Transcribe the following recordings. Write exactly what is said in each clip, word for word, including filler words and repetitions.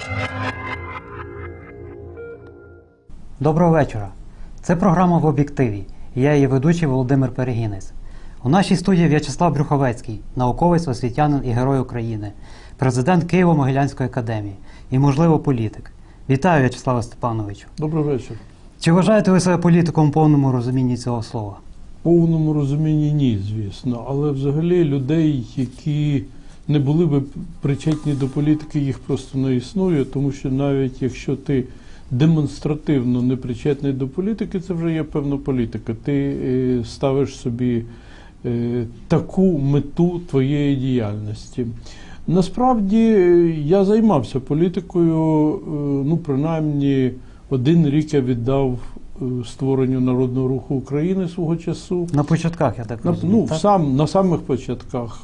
Доброго вечора. Це програма «В об'єктиві». Я її ведучий Володимир Перегінець. У нашій студії В'ячеслав Брюховецький, науковець, освітянин і Герой України, президент Києво-Могилянської академії і, можливо, політик. Вітаю, В'ячеславе Степановичу. Добрий вечір. Чи вважаєте ви себе політиком у повному розумінні цього слова? В повному розумінні ні, звісно. Але взагалі людей, які не були би причетні до політики, їх просто не існує, тому що навіть якщо ти демонстративно не причетний до політики, це вже є певна політика. Ти е, ставиш собі е, таку мету твоєї діяльності. Насправді я займався політикою, е, ну принаймні один рік я віддав створенню Народного Руху України свого часу. На початках, я так розумію. Ну, так? Сам, на самих початках.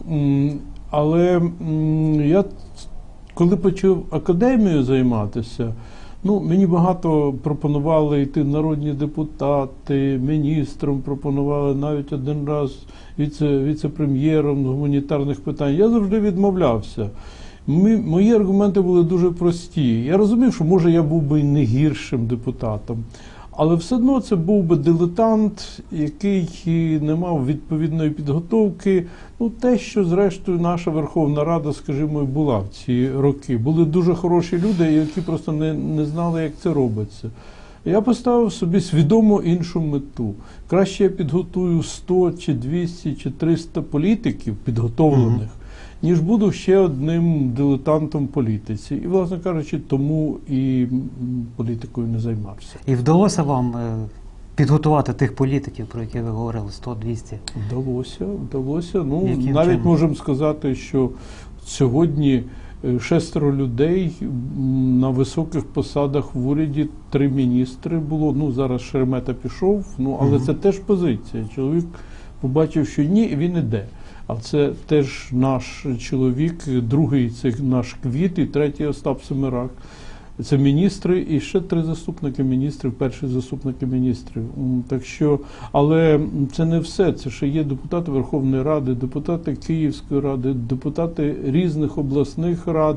Але я, коли почав академію займатися, ну, мені багато пропонували йти в народні депутати, міністром пропонували, навіть один раз віце, віце-прем'єром з гуманітарних питань. Я завжди відмовлявся. Ми, мої аргументи були дуже прості. Я розумів, що, може, я був би і не гіршим депутатом, але все одно це був би дилетант, який не мав відповідної підготовки. Ну, те, що, зрештою, наша Верховна Рада, скажімо, і була в ці роки. Були дуже хороші люди, які просто не, не знали, як це робиться. Я поставив собі свідомо іншу мету. Краще я підготую сто, чи двісті, чи триста політиків підготовлених, mm-hmm. ніж буду ще одним дилетантом в політиці. І, власне кажучи, тому і політикою не займався. І вдалося вам підготувати тих політиків, про які ви говорили, сто-двісті? Вдалося, вдалося. Ну, Яким навіть чином? можемо сказати, що сьогодні шестеро людей на високих посадах в уряді, три міністри було. Ну, зараз Шеремета пішов, ну, але mm-hmm. це теж позиція. Чоловік побачив, що ні, і він іде. А це теж наш чоловік, другий це наш Квіт, і третій Остап Семерак. Це міністри і ще три заступники міністрів, перші заступники міністрів. Так що, але це не все. Це ще є депутати Верховної Ради, депутати Київської ради, депутати різних обласних рад.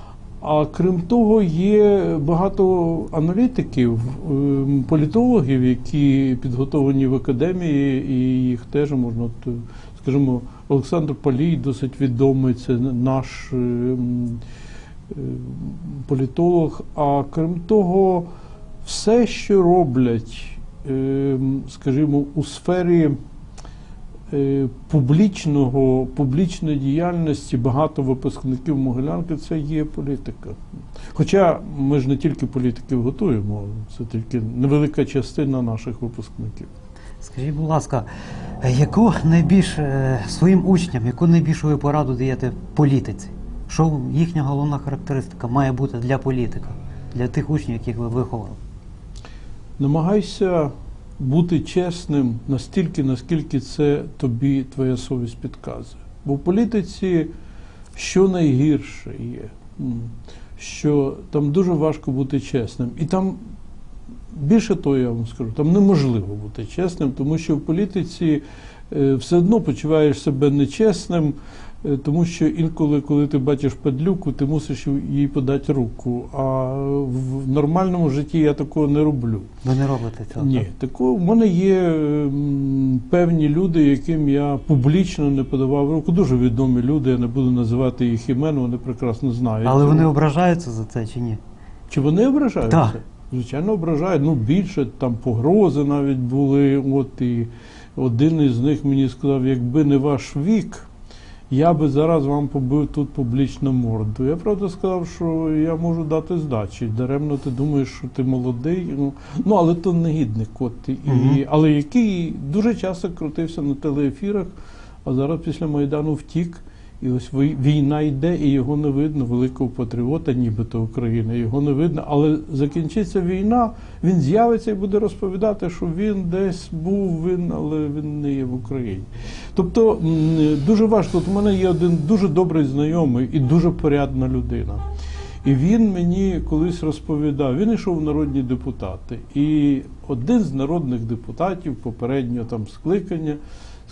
А крім того, є багато аналітиків, політологів, які підготовлені в академії, і їх теж можна, скажімо, Олександр Палій, досить відомий, це наш політолог. А крім того, все, що роблять, скажімо, у сфері публічного, публічної діяльності багато випускників Могилянки, це є політика. Хоча ми ж не тільки політиків готуємо, це тільки невелика частина наших випускників. Скажіть, будь ласка, яку найбільш своїм учням, яку найбільшу ви пораду даєте політиці? Що їхня головна характеристика має бути для політика, для тих учнів, яких ви виховали? Намагайся бути чесним настільки, наскільки це тобі твоя совість підказує. Бо в політиці що найгірше є, що там дуже важко бути чесним. І там, більше того я вам скажу, там неможливо бути чесним, тому що в політиці все одно почуваєш себе нечесним, тому що інколи, коли ти бачиш падлюку, ти мусиш їй подати руку. А в нормальному житті я такого не роблю. Ви не робите цього? Ні. Такого, в мене є м, певні люди, яким я публічно не подавав руку. Дуже відомі люди, я не буду називати їх імен, вони прекрасно знають. Але вони ображаються за це чи ні? Чи вони ображаються? Так. Звичайно, ображають. Ну, більше, там погрози навіть були. От, і один із них мені сказав, якби не ваш вік, я би зараз вам побив тут публічно морду. Я, правда, сказав, що я можу дати здачі. Даремно ти думаєш, що ти молодий. Ну, ну але то негідник. От, і, угу. Але який дуже часто крутився на телеефірах, а зараз після Майдану втік. І ось війна йде, і його не видно, великого патріота, нібито України, його не видно. Але закінчиться війна, він з'явиться і буде розповідати, що він десь був, він, але він не є в Україні. Тобто дуже важко. От у мене є один дуже добрий знайомий і дуже порядна людина. І він мені колись розповідав, він йшов в народні депутати. І один з народних депутатів попереднього там скликання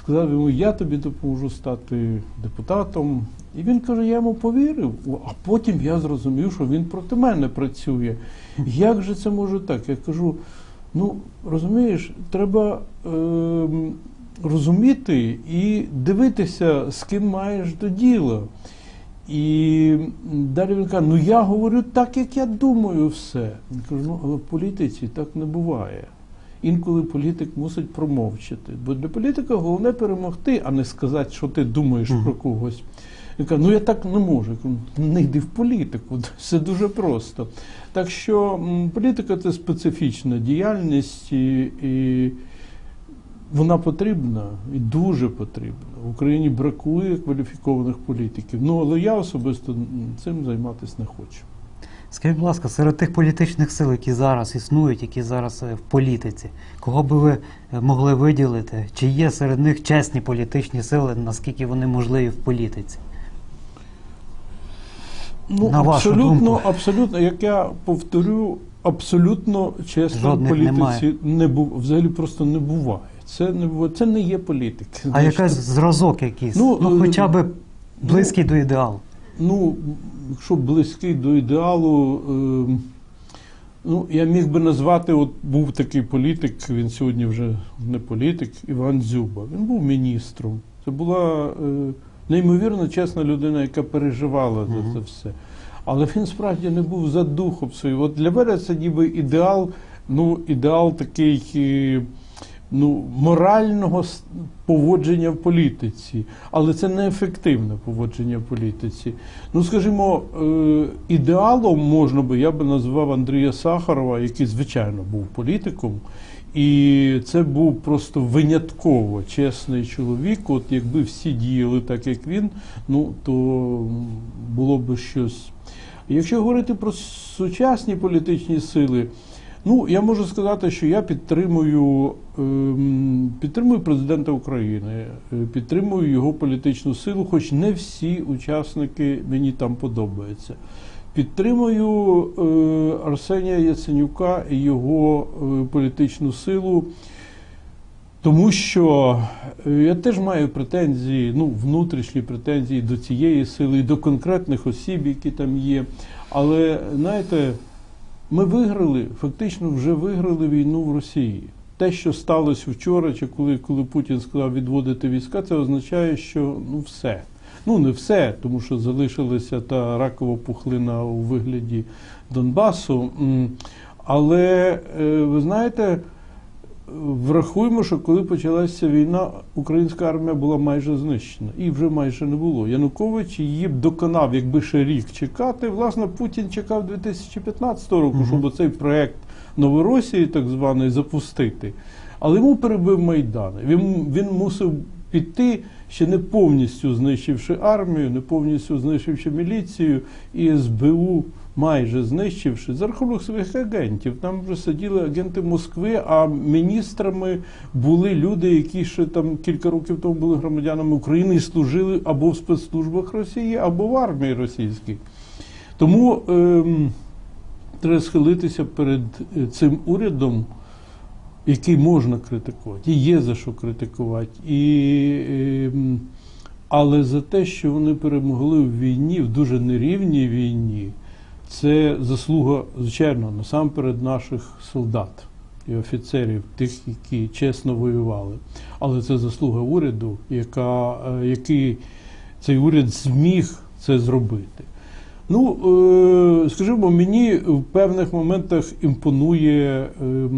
сказав йому, я тобі допоможу стати депутатом. І він каже, я йому повірив, а потім я зрозумів, що він проти мене працює. Як же це може так? Я кажу, ну, розумієш, треба е, розуміти і дивитися, з ким маєш до діла. І далі він каже, ну я говорю так, як я думаю все. Він каже, ну, але в політиці так не буває. Інколи політик мусить промовчати. Бо для політика головне перемогти, а не сказати, що ти думаєш mm. про когось. Він каже, ну я так не можу. Я кажу, не йди в політику, все дуже просто. Так що м, політика – це специфічна діяльність, і, і вона потрібна, і дуже потрібна. В Україні бракує кваліфікованих політиків. Ну, але я особисто цим займатися не хочу. Скажіть, будь ласка, серед тих політичних сил, які зараз існують, які зараз в політиці, кого би ви могли виділити? Чи є серед них чесні політичні сили, наскільки вони можливі в політиці? Ну, На вашу абсолютно, думку? абсолютно, як я повторю, абсолютно чесно Жодних в політиці немає. не бу, взагалі просто не буває. Це не буває. Це не є політик. А Значить, якийсь зразок якийсь? Ну, Ну, хоча б близький ну, до ідеалу. Ну, якщо близький до ідеалу, е, ну, я міг би назвати, от був такий політик, він сьогодні вже не політик, Іван Дзюба. Він був міністром. Це була е, неймовірно чесна людина, яка переживала uh-huh. за це все. Але він справді не був за духом своїм. От для мене це ніби ідеал, ну, ідеал такий, е, ну, морального поводження в політиці, але це неефективне поводження в політиці. Ну, скажімо, е, ідеалом можна би, я би назвав Андрія Сахарова, який, звичайно, був політиком, і це був просто винятково чесний чоловік. От якби всі діяли так, як він, ну, то було б щось. Якщо говорити про сучасні політичні сили, ну, я можу сказати, що я підтримую, підтримую президента України, підтримую його політичну силу, хоч не всі учасники мені там подобаються. Підтримую Арсенія Яценюка і його політичну силу, тому що я теж маю претензії, ну, внутрішні претензії до цієї сили і до конкретних осіб, які там є. Але, знаєте, ми виграли, фактично вже виграли війну в Росії. Те, що сталося вчора, чи коли, коли Путін сказав відводити війська, це означає, що ну все. Ну не все, тому що залишилася та ракова пухлина у вигляді Донбасу. Але, ви знаєте, врахуємо, що коли почалася війна, українська армія була майже знищена. І вже майже не було. Янукович її б доконав, якби ще рік чекати. Власне, Путін чекав дві тисячі п'ятнадцятого року, uh-huh. щоб цей проєкт Новоросії, так званий, запустити. Але йому перебив Майдан. Він, він мусив піти, ще не повністю знищивши армію, не повністю знищивши міліцію і ес бе у майже знищивши, за рахунок своїх агентів. Там вже сиділи агенти Москви, а міністрами були люди, які ще там кілька років тому були громадянами України і служили або в спецслужбах Росії, або в армії російській. Тому ем, треба схилитися перед цим урядом, який можна критикувати, і є за що критикувати. І, ем, але за те, що вони перемогли в війні, в дуже нерівній війні, це заслуга, звичайно, насамперед наших солдат і офіцерів, тих, які чесно воювали. Але це заслуга уряду, яка, який цей уряд зміг це зробити. Ну, е, скажімо, мені в певних моментах імпонує е,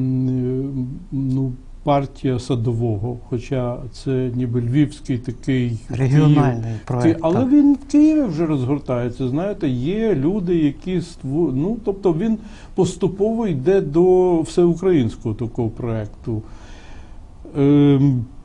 ну, партія Садового, хоча це ніби львівський такий регіональний Київ, проект. Але так. Він в Києві вже розгортається. Знаєте, є люди, які створ... ну, тобто він поступово йде до всеукраїнського такого проекту. Е,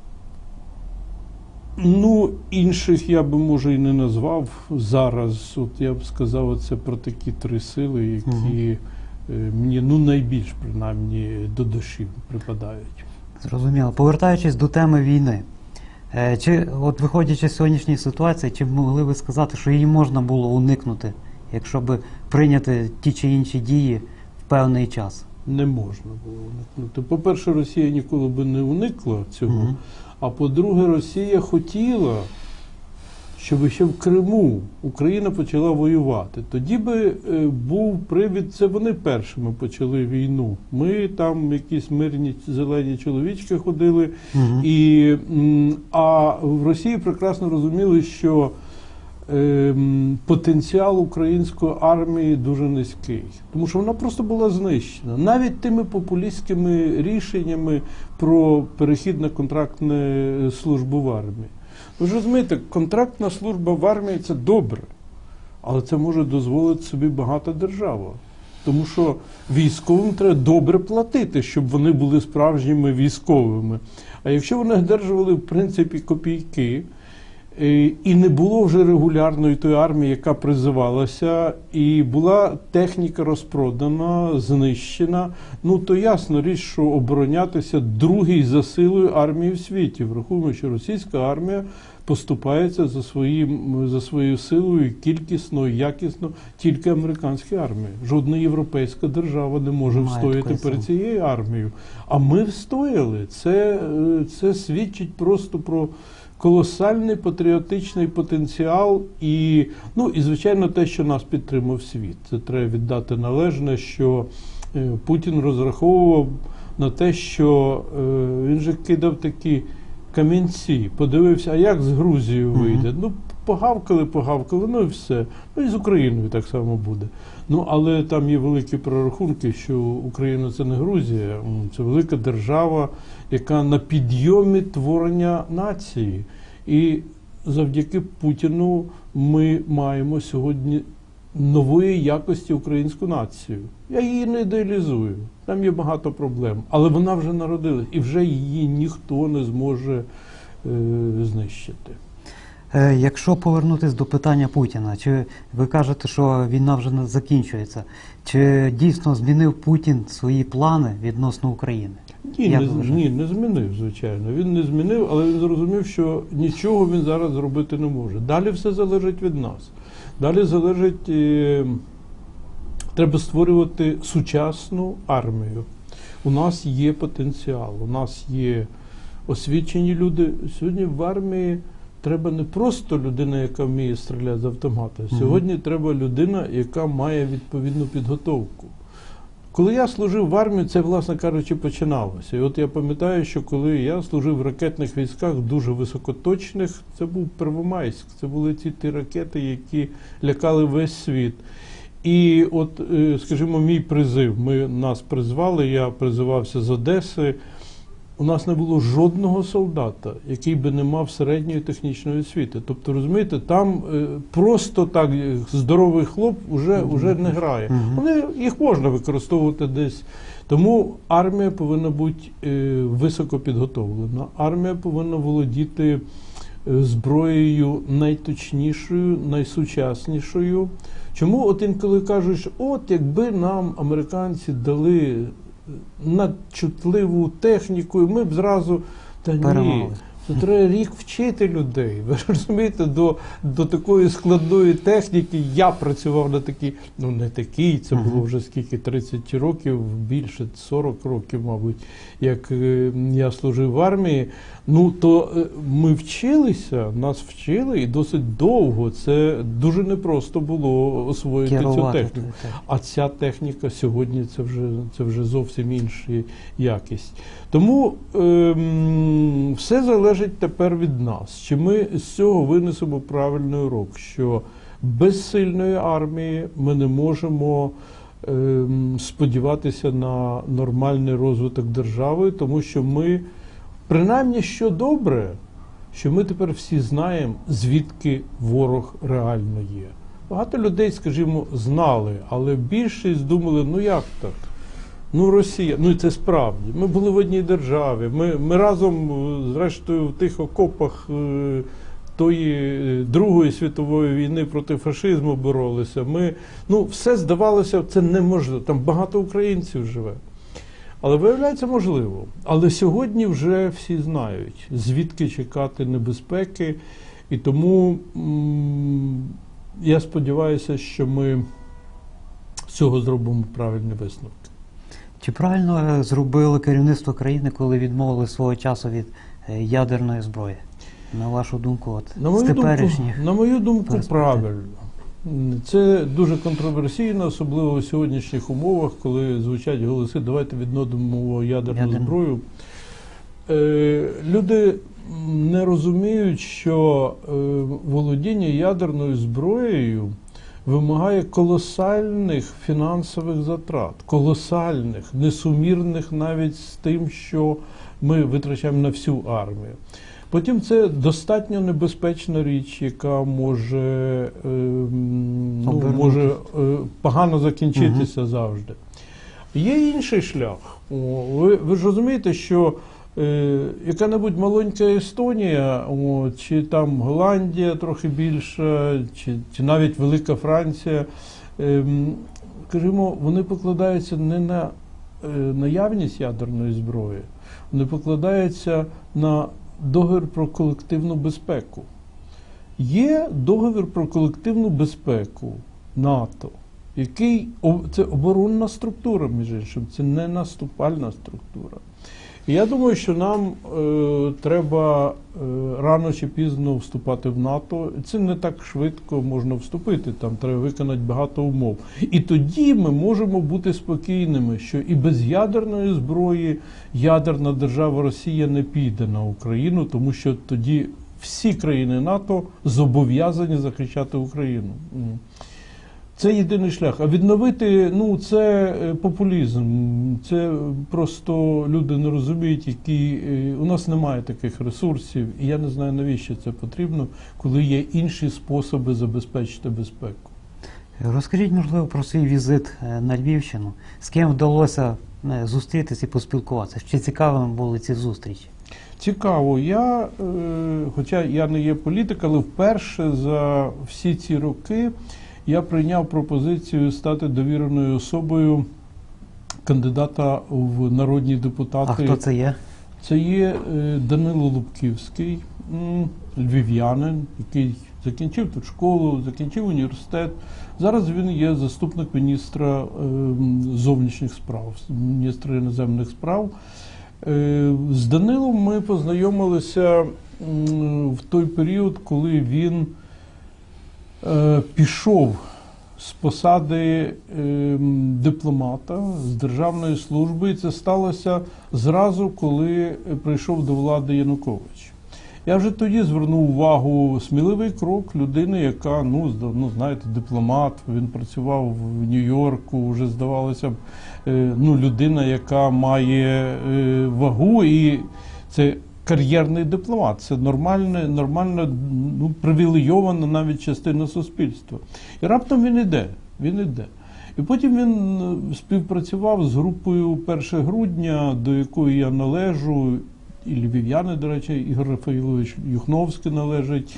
Ну, інших я би, може, і не назвав зараз. От я б сказав це про такі три сили, які угу. мені, ну, найбільш, принаймні, до душі припадають. Зрозуміло. Повертаючись до теми війни, чи, от виходячи з сьогоднішньої ситуації, чи могли ви сказати, що її можна було уникнути, якщо б прийняти ті чи інші дії в певний час? не можна було уникнути. По-перше, Росія ніколи би не уникла цього, Мгм. а по-друге, Росія хотіла, щоб ще в Криму Україна почала воювати. Тоді би е, був привід, це вони першими почали війну. Ми там якісь мирні зелені чоловічки ходили, Мгм. і, м, а в Росії прекрасно розуміли, що ем, потенціал української армії дуже низький, тому що вона просто була знищена. Навіть тими популістськими рішеннями про перехід на контрактну службу в армії. Ви ж розумієте, контрактна служба в армії – це добре, але це може дозволити собі багата держава. Тому що військовим треба добре платити, щоб вони були справжніми військовими. А якщо вони одержували, в принципі, копійки, і і не було вже регулярної тої армії, яка призивалася, і була техніка розпродана, знищена, ну то ясно річ, що оборонятися другій за силою армії в світі. Врахуємо, що російська армія поступається за, своїм, за своєю силою кількісно і якісно тільки американській армії. Жодна європейська держава не може Немає встояти такої перед сили. цією армією. А ми встояли. Це, е, це свідчить просто про колосальний патріотичний потенціал і, ну, і, звичайно, те, що нас підтримав світ. Це треба віддати належне, що е, Путін розраховував на те, що е, він же кидав такі камінці, подивився, а як з Грузією вийде? Мгм. Ну, погавкали, погавкали, ну і все. Ну і з Україною так само буде. Ну, але там є великі прорахунки, що Україна – це не Грузія, м, це велика держава, яка на підйомі творення нації. І завдяки Путіну ми маємо сьогодні нової якості українську націю. Я її не ідеалізую, там є багато проблем, але вона вже народилась, і вже її ніхто не зможе е, знищити. Е, Якщо повернутися до питання Путіна, чи ви кажете, що війна вже не закінчується, чи дійсно змінив Путін свої плани відносно України? Ні, Як не, ви з- вважаєте? ні, не змінив, звичайно. Він не змінив, але він зрозумів, що нічого він зараз зробити не може. Далі все залежить від нас. Далі залежить, е, треба створювати сучасну армію. У нас є потенціал, у нас є освічені люди. Сьогодні в армії треба не просто людина, яка вміє стріляти з автомата. Мгм. Сьогодні треба людина, яка має відповідну підготовку. Коли я служив в армії, це, власне кажучи, починалося. І от я пам'ятаю, що коли я служив в ракетних військах, дуже високоточних, це був Первомайськ, це були ті, ті ракети, які лякали весь світ. І от, е, скажімо, мій призив, ми, нас призвали, я призивався з Одеси, у нас не було жодного солдата, який би не мав середньої технічної освіти. Тобто, розумієте, там е, просто так е, здоровий хлоп уже, уже не грає. Мгм. Вони, їх можна використовувати десь. Тому армія повинна бути е, високо підготовлена. Армія повинна володіти е, зброєю найточнішою, найсучаснішою. Чому от інколи кажуть, що от якби нам американці дали надчутливу техніку, і ми б зразу, та ні, Перемогли. це треба рік вчити людей. Ви ж розумієте, до, до такої складної техніки я працював на такій, ну не такій, це Мгм. було вже скільки, тридцять років, більше, сорок років, мабуть, як е, я служив в армії. Ну, то е, ми вчилися, нас вчили і досить довго. Це дуже непросто було освоїти цю Керувати. техніку. А ця техніка сьогодні це вже, це вже зовсім інша якість. Тому ем, все залежить тепер від нас. Чи ми з цього винесемо правильний урок, що без сильної армії ми не можемо ем, сподіватися на нормальний розвиток держави, тому що ми, принаймні, що добре, що ми тепер всі знаємо, звідки ворог реально є. Багато людей, скажімо, знали, але більшість думали, ну як так? Ну, Росія, ну і це справді. Ми були в одній державі, ми, ми разом, е, зрештою, в тих окопах е, тої е, Другої світової війни проти фашизму боролися. Ми, ну, все здавалося, це неможливо. Там багато українців живе. Але виявляється, можливо. Але сьогодні вже всі знають, звідки чекати небезпеки. І тому м- я сподіваюся, що ми з цього зробимо правильні висновки. Чи правильно е, зробило керівництво країни, коли відмовили свого часу від е, ядерної зброї? На вашу думку, от, На з мою думку, теперішніх на мою думку, перспектив? правильно. Це дуже контроверсійно, особливо в сьогоднішніх умовах, коли звучать голоси, давайте відновимо ядерну Ядерну. зброю. Е, люди не розуміють, що е, володіння ядерною зброєю вимагає колосальних фінансових затрат, колосальних, несумірних навіть з тим, що ми витрачаємо на всю армію. Потім це достатньо небезпечна річ, яка може, е, ну, Обернутись. може е, погано закінчитися завжди. Є інший шлях. О, ви, ви ж розумієте, що е, яка-небудь маленька Естонія, о, чи там Голландія трохи більша, чи, чи навіть Велика Франція, е, скажімо, вони покладаються не на е, наявність ядерної зброї, вони покладаються на договір про колективну безпеку. Є договір про колективну безпеку НАТО, який це оборонна структура, між іншим, це не наступальна структура. І я думаю, що нам е, треба е, рано чи пізно вступати в НАТО. Це не так швидко можна вступити, там треба виконати багато умов. І тоді ми можемо бути спокійними, що і без ядерної зброї ядерна держава Росія не піде на Україну, тому що тоді всі країни НАТО зобов'язані захищати Україну. Це єдиний шлях. А відновити, ну, це популізм. Це просто люди не розуміють, які у нас немає таких ресурсів. І я не знаю, навіщо це потрібно, коли є інші способи забезпечити безпеку. Розкажіть, можливо, про свій візит е, на Львівщину. З ким вдалося е, зустрітися і поспілкуватися? Чи цікавими були ці зустрічі? Цікаво. Я, е, хоча я не є політик, але вперше за всі ці роки я прийняв пропозицію стати довіреною особою кандидата в народні депутати. А хто це є? Це є е, Данило Лубківський, м, львів'янин, який закінчив тут школу, закінчив університет. Зараз він є заступник міністра е, зовнішніх справ, міністра іноземних справ. Е, з Данилом ми познайомилися м, в той період, коли він е, пішов з посади е, дипломата, з державної служби, і це сталося зразу, коли прийшов до влади Янукович. Я вже тоді звернув увагу, сміливий крок людини, яка, ну, ну знаєте, дипломат, він працював в Нью-Йорку, вже здавалося б, е, ну, людина, яка має е, вагу, і це кар'єрний дипломат, це нормальна, нормальна, ну, привілейована навіть частина суспільства. І раптом він іде, він іде. І потім він співпрацював з групою перше грудня, до якої я належу, і львів'яни, до речі, Ігор Рафаїлович Юхновський належить,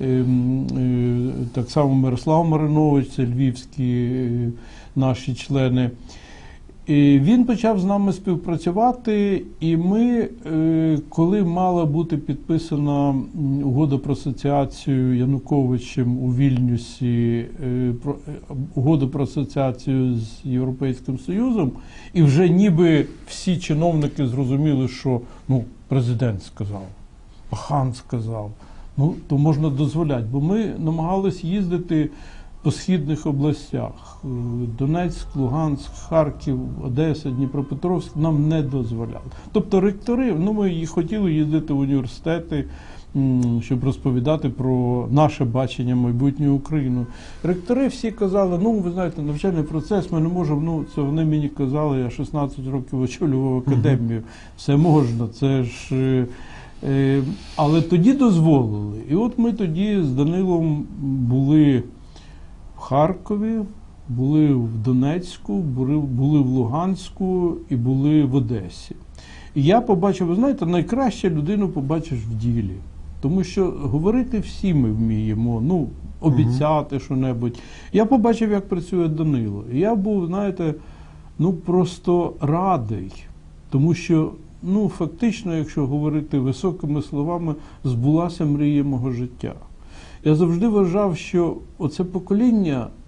так само Мирослав Маринович, це львівські наші члени. І він почав з нами співпрацювати, і ми, коли мала бути підписана угода про асоціацію Януковичем у Вільнюсі, угода про асоціацію з Європейським Союзом, і вже ніби всі чиновники зрозуміли, що, ну, президент сказав, хан сказав, ну, то можна дозволяти. Бо ми намагались їздити по східних областях. Донецьк, Луганськ, Харків, Одеса, Дніпропетровськ нам не дозволяли. Тобто ректори, ну, ми і хотіли їздити в університети, щоб розповідати про наше бачення майбутньої України. Ректори всі казали, ну, ви знаєте, навчальний процес ми не можемо, ну, це вони мені казали, я шістнадцять років очолював академію, все можна, це ж... Е, але тоді дозволили. І от ми тоді з Данилом були в Харкові, були в Донецьку, були, були в Луганську і були в Одесі. І я побачив, ви знаєте, найкраще людину побачиш в ділі. Тому що говорити всі ми вміємо, ну, обіцяти uh-huh. що-небудь. Я побачив, як працює Данило. І я був, знаєте, ну, просто радий. Тому що, ну, фактично, якщо говорити високими словами, збулася мрія мого життя. Я завжди вважав, що оце покоління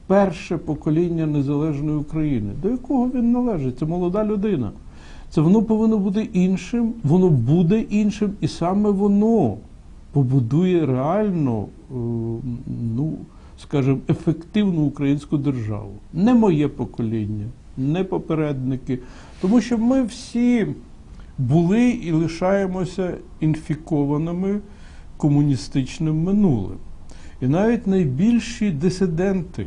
перше покоління незалежної України. До якого він належить? Це молода людина. Це воно повинно бути іншим, воно буде іншим, і саме воно побудує реально, ну, скажімо, ефективну українську державу. Не моє покоління, не попередники. Тому що ми всі були і лишаємося інфікованими комуністичним минулим. І навіть найбільші дисиденти,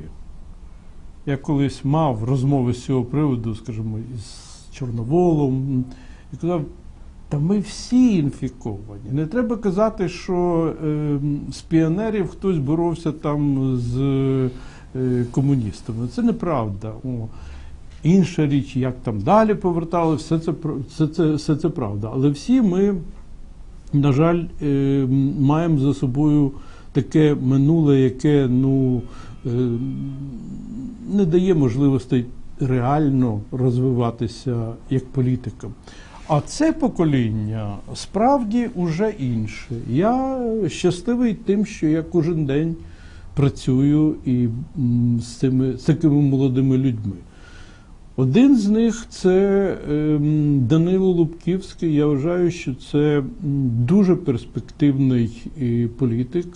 я колись мав розмови з цього приводу, скажімо, із Чорноволом, і казав, та ми всі інфіковані. Не треба казати, що е, з піонерів хтось боровся там з е, комуністами. Це неправда. О. Інша річ, як там далі повертали, все це, все це, все це правда. Але всі ми, на жаль, е, маємо за собою таке минуле, яке, ну, е, не дає можливостей реально розвиватися як політикам. А це покоління справді уже інше. Я щасливий тим, що я кожен день працюю і з цими з такими молодими людьми. Один з них – це Данило Лубківський. Я вважаю, що це дуже перспективний політик,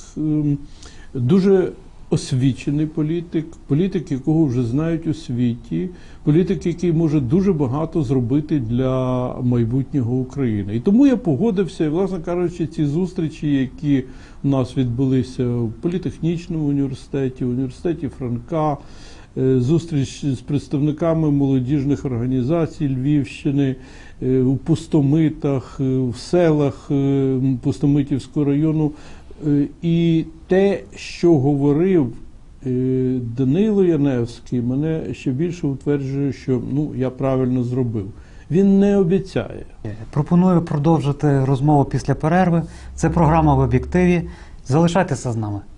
дуже освічений політик, політик, якого вже знають у світі, політик, який може дуже багато зробити для майбутнього України. І тому я погодився, і, власне кажучи, ці зустрічі, які у нас відбулися в політехнічному університеті, в університеті Франка, зустріч з представниками молодіжних організацій Львівщини, у Пустомитах, в селах Пустомитівського району. І те, що говорив Данило Яневський, мене ще більше утверджує, що, ну, я правильно зробив. Він не обіцяє. Пропоную продовжити розмову після перерви. Це програма «В об'єктиві». Залишайтеся з нами.